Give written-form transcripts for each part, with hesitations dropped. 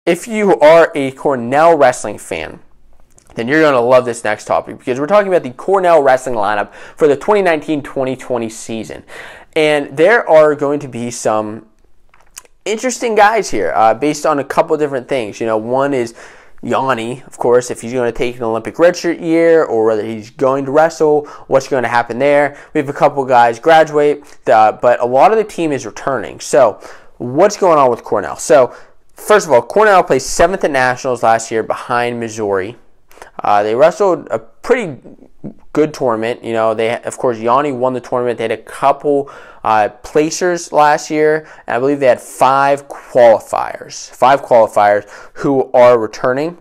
if you are a Cornell wrestling fan, then you're going to love this next topic, because we're talking about the Cornell wrestling lineup for the 2019-2020 season. And there are going to be some interesting guys here based on a couple different things. One is Yianni, of course, if he's going to take an Olympic redshirt year or whether he's going to wrestle, what's going to happen there. We have a couple guys graduate, but a lot of the team is returning. So what's going on with Cornell? So first of all, Cornell placed 7th at Nationals last year behind Missouri. They wrestled a pretty good tournament. Of course, Yianni won the tournament. They had a couple placers last year, and I believe they had 5 qualifiers who are returning,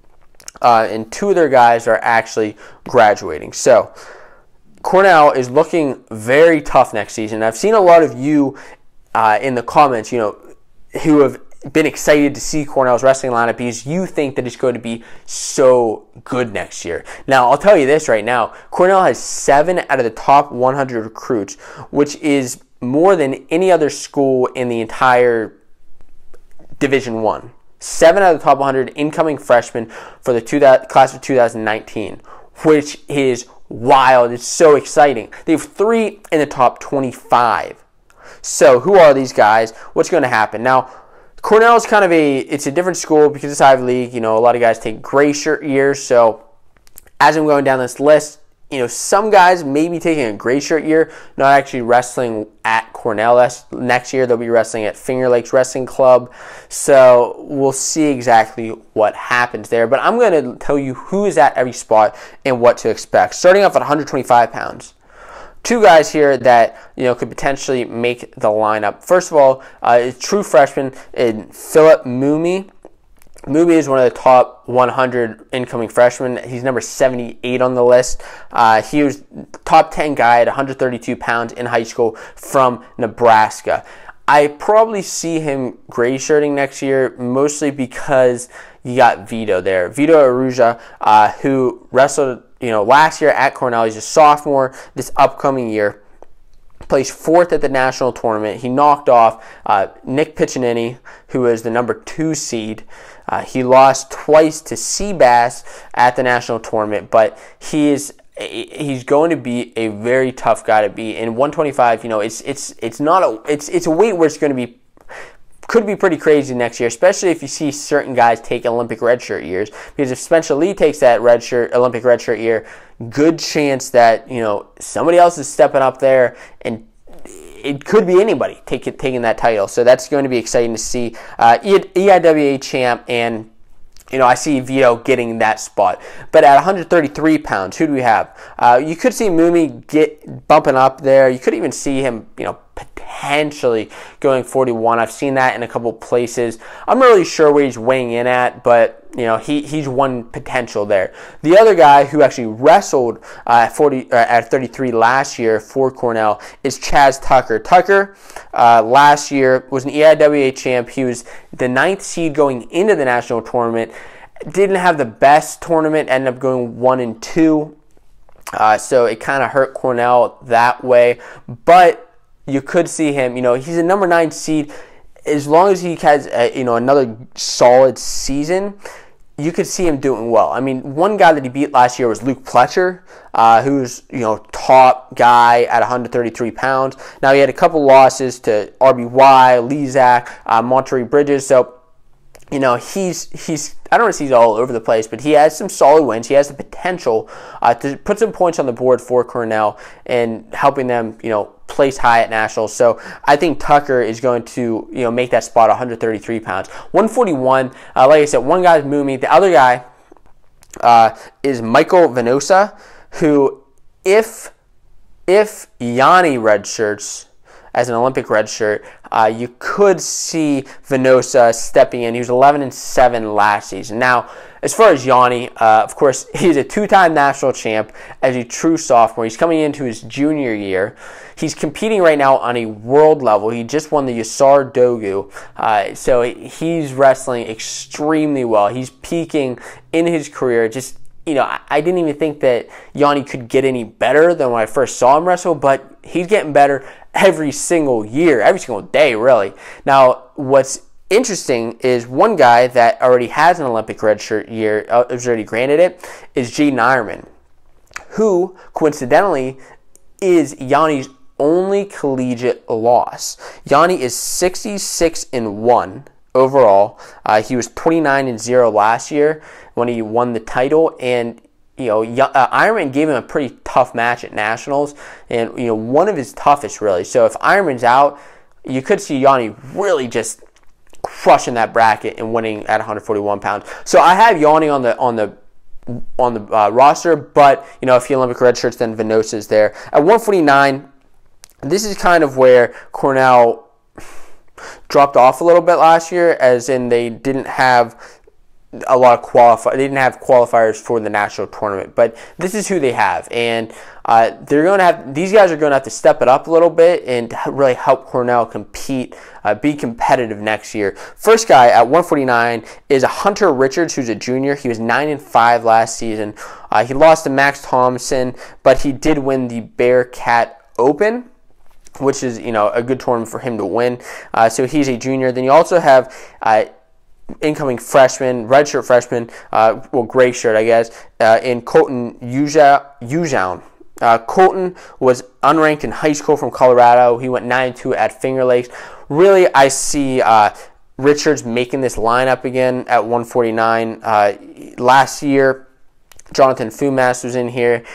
and 2 of their guys are actually graduating. So Cornell is looking very tough next season. I've seen a lot of you in the comments, who have been excited to see Cornell's wrestling lineup because you think that it's going to be so good next year. Now, I'll tell you this right now. Cornell has 7 out of the top 100 recruits, which is more than any other school in the entire Division I. 7 out of the top 100 incoming freshmen for the class of 2019, which is wild. It's so exciting. They have 3 in the top 25. So who are these guys? What's going to happen? Now, Cornell is kind of it's a different school because it's Ivy League. A lot of guys take gray shirt years. So as I'm going down this list, some guys may be taking a gray shirt year, not actually wrestling at Cornell next year. They'll be wrestling at Finger Lakes Wrestling Club. So we'll see exactly what happens there. But I'm going to tell you who is at every spot and what to expect. Starting off at 125 pounds. 2 guys here that could potentially make the lineup. First of all, a true freshman in Philip Mumi. Mumi is one of the top 100 incoming freshmen. He's number 78 on the list. He was top 10 guy at 132 pounds in high school from Nebraska. I probably see him gray shirting next year, mostly because you got Vito there. Vito Aruja, who wrestled last year at Cornell. He's a sophomore this upcoming year. Placed 4th at the national tournament. He knocked off Nick Piccinini, who was the number 2 seed. He lost twice to Seabass at the national tournament, but he's going to be a very tough guy to beat. In 125, it's a weight where it's going to be could be pretty crazy next year, especially if you see certain guys take Olympic redshirt years. Because if Spencer Lee takes that Olympic redshirt year, good chance that somebody else is stepping up there, and it could be anybody taking that title. So that's going to be exciting to see. EIWA champ, and I see Vito getting that spot. But at 133 pounds, who do we have? You could see Mumi bumping up there. You could even see him, potentially going 41. I've seen that in a couple places. I'm not really sure where he's weighing in at, but he's one potential there. The other guy who actually wrestled at 33 last year for Cornell is Chaz Tucker. Tucker last year was an EIWA champ. He was the 9th seed going into the national tournament. Didn't have the best tournament, ended up going 1-2. So it kind of hurt Cornell that way. But you could see him, he's a number 9 seed. As long as he has, another solid season, you could see him doing well. I mean, one guy that he beat last year was Luke Pletcher, who's, top guy at 133 pounds. Now, he had a couple losses to RBY, Lezak, Monterey Bridges. So, he's I don't want to say he's all over the place, but he has some solid wins. He has the potential to put some points on the board for Cornell and helping them, place high at nationals. So I think Tucker is going to, make that spot 133 pounds. 141, like I said, one guy is Mumi. The other guy is Michael Venosa, who if Yianni redshirts as an Olympic redshirt, you could see Venosa stepping in. He was 11-7 last season. Now, as far as Yianni, of course, he's a 2-time national champ as a true sophomore. He's coming into his junior year. He's competing right now on a world level. He just won the Yasar Dogu. So he's wrestling extremely well. He's peaking in his career. Just, I didn't even think that Yianni could get any better than when I first saw him wrestle, but he's getting better every single year, every single day, really. Now, what's interesting is one guy that already has an Olympic redshirt year, is already granted it, is Jaden Ironman, who coincidentally is Yanni's only collegiate loss. Yanni is 66-1 overall. He was 29-0 last year when he won the title, and Ironman gave him a pretty tough match at nationals, and one of his toughest really. So if Ironman's out, you could see Yanni really just crushing that bracket and winning at 141 pounds. So I have Yanni on the roster, but if he Olympic redshirts, then Venosa is there at 149. This is kind of where Cornell dropped off a little bit last year, as in they didn't have a lot of they didn't have qualifiers for the national tournament, but this is who they have, and these guys are going to have to step it up a little bit and really help Cornell compete, be competitive next year. First guy at 149 is Hunter Richards, who's a junior. He was 9-5 last season. He lost to Max Thompson, but he did win the Bearcat Open, which is a good tournament for him to win. So he's a junior. Then you also have incoming freshman, redshirt freshman, gray shirt, I guess, in Colton Uzown. Colton was unranked in high school from Colorado. He went 9-2 at Finger Lakes. Really, I see Richards making this lineup again at 149. Last year, Jonathan Fumas was in here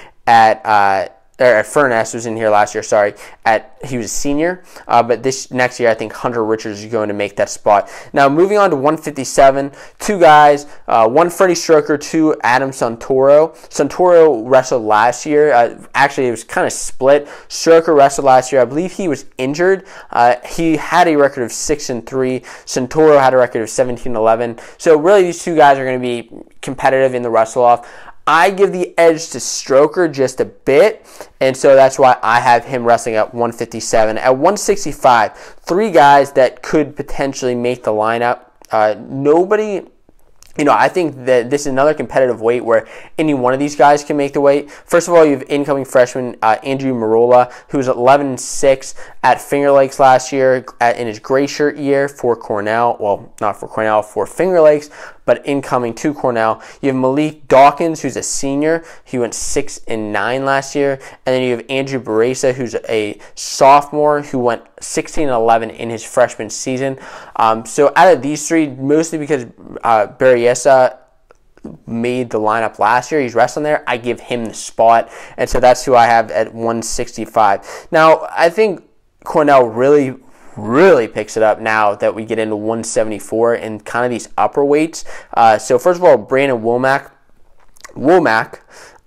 Furness was in here last year, he was a senior, but this next year I think Hunter Richards is going to make that spot. Now moving on to 157, two guys, one Freddie Stroker, two Adam Santoro. Santoro wrestled last year. Actually, it was kind of split. Stroker wrestled last year. I believe he was injured. He had a record of 6-3. Santoro had a record of 17-11. So really these two guys are going to be competitive in the wrestle-off. I give the edge to Stroker just a bit, and so that's why I have him wrestling at 157. At 165, three guys that could potentially make the lineup. I think that this is another competitive weight where any one of these guys can make the weight. First of all, you have incoming freshman Andrew Marola, who was 11-6 at Finger Lakes last year in his gray shirt year for Cornell. Well, not for Cornell, for Finger Lakes, but incoming to Cornell. You have Malik Dawkins, who's a senior. He went 6-9 last year. And then you have Andrew Baresa, who's a sophomore, who went 16-11 in his freshman season. So out of these three, mostly because Baresa made the lineup last year, he's wrestling there, I give him the spot. And so that's who I have at 165. Now, I think Cornell really picks it up now that we get into 174 and kind of these upper weights. So first of all, Brandon Womack. Womack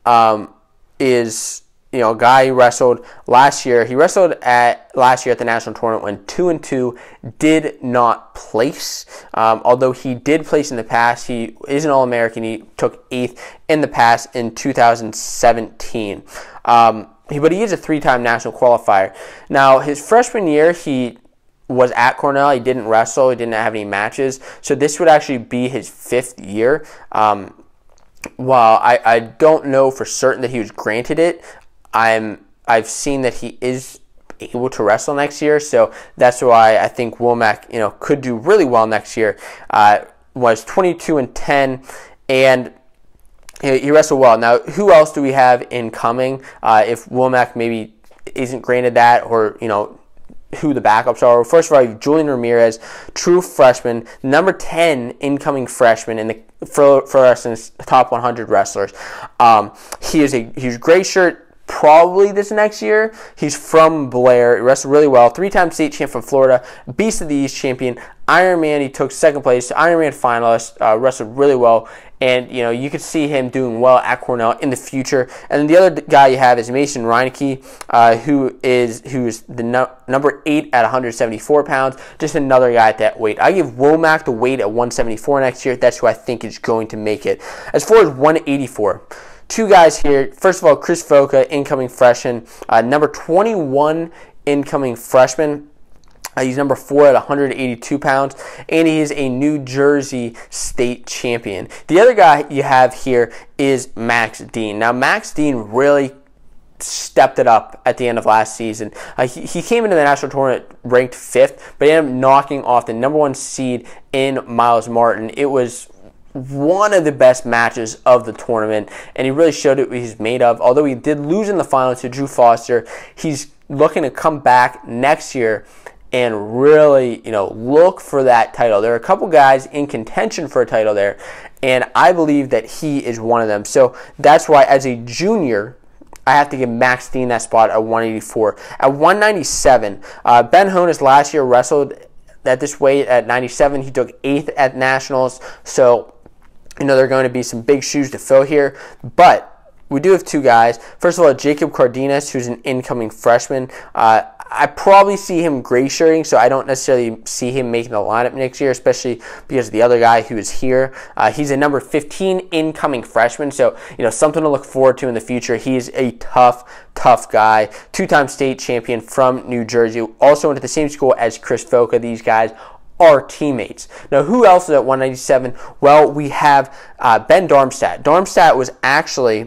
is a guy who wrestled last year. He wrestled last year at the national tournament, went 2-2, did not place. Although he did place in the past, he is an All-American. He took 8th in the past in 2017. But he is a 3-time national qualifier. Now, his freshman year, he was at Cornell. He didn't wrestle. He didn't have any matches. So this would actually be his 5th year. While I don't know for certain that he was granted it, I've seen that he is able to wrestle next year. So that's why I think Womack, could do really well next year. Was 22-10, and he wrestled well. Now, who else do we have incoming? If Womack maybe isn't granted that, or who the backups are. First of all, you have Julian Ramirez, true freshman, number 10 incoming freshman in the for wrestling's top 100 wrestlers. He's gray shirt probably this next year. He's from Blair. He wrestled really well. 3-time state champ from Florida. Beast of the East champion. Ironman, he took 2nd place. Ironman finalist. Wrestled really well. And, you could see him doing well at Cornell in the future. And then the other guy you have is Mason Reineke, who's the number 8 at 174 pounds. Just another guy at that weight. I give Womack the weight at 174 next year. That's who I think is going to make it. As far as 184, two guys here. First of all, Chris Foca, incoming freshman. Number 21 incoming freshman. He's number 4 at 182 pounds, and he is a New Jersey state champion. The other guy you have here is Max Dean. Now, Max Dean really stepped it up at the end of last season. He came into the national tournament ranked 5th, but he ended up knocking off the #1 seed in Miles Martin. It was one of the best matches of the tournament, and he really showed what he's made of. Although he did lose in the final to Drew Foster, he's looking to come back next year and really, look for that title. There are a couple guys in contention for a title there, and I believe that he is one of them. So that's why, as a junior, I have to give Max Dean that spot at 184. At 197, Ben Honas last year wrestled at this weight at 97. He took 8th at Nationals, so there are going to be some big shoes to fill here, but we do have 2 guys. First of all, Jacob Cardenas, who's an incoming freshman. I probably see him gray shirting, so I don't necessarily see him making the lineup next year, especially because of the other guy who is here. He's a number 15 incoming freshman, so something to look forward to in the future. He's a tough guy, 2-time state champion from New Jersey. Also went to the same school as Chris Foca. These guys are teammates. Now, who else is at 197? Well, we have Ben Darmstadt. Darmstadt was actually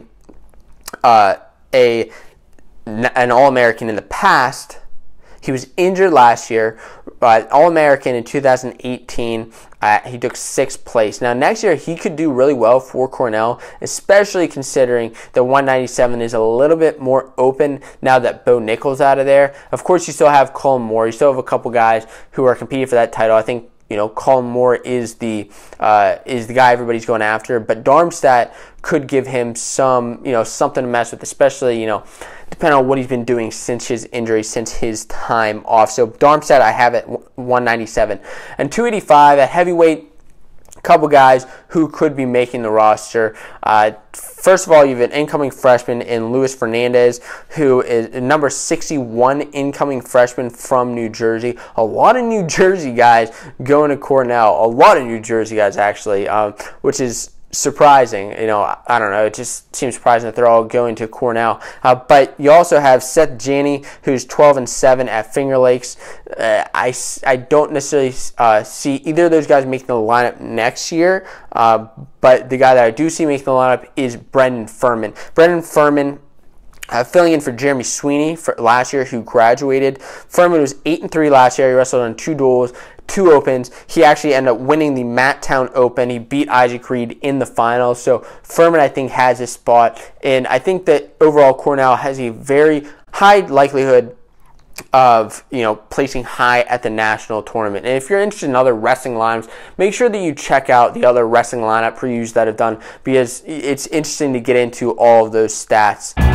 an All-American in the past. He was injured last year, All-American in 2018. He took 6th place. Now, next year, he could do really well for Cornell, especially considering that 197 is a little bit more open now that Bo Nichols out of there. Of course, you still have Colin Moore. You still have a couple guys who are competing for that title. I think Colin Moore is the guy everybody's going after, but Darmstadt could give him some, something to mess with, especially, depending on what he's been doing since his injury, since his time off. So Darmstadt I have at 197. And 285 at heavyweight, a couple guys who could be making the roster. First of all, you have an incoming freshman in Luis Fernandez, who is a number 61 incoming freshman from New Jersey. A lot of New Jersey guys going to Cornell. A lot of New Jersey guys, actually, which is surprising. I don't know. It just seems surprising that they're all going to Cornell. But you also have Seth Janney, who's 12-7 at Finger Lakes. I don't necessarily see either of those guys making the lineup next year. But the guy that I do see making the lineup is Brendan Furman. Brendan Furman, filling in for Jeremy Sweeney for last year, who graduated. Furman was 8-3 last year. He wrestled on 2 duels, 2 opens. He actually ended up winning the Matttown Open. He beat Isaac Reed in the finals. So Furman, I think, has his spot. And I think that overall Cornell has a very high likelihood of placing high at the national tournament. And if you're interested in other wrestling lineups, make sure that you check out the other wrestling lineup previews that I've done, because it's interesting to get into all of those stats.